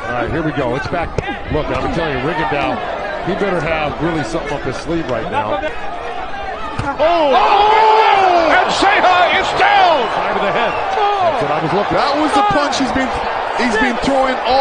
All right, here we go. It's back. Look, I'm telling you, rigondeaux, he better have really something up his sleeve right now. Oh! And Seha is down! Side of the head. That's what I was looking for. That was the punch he's been throwing all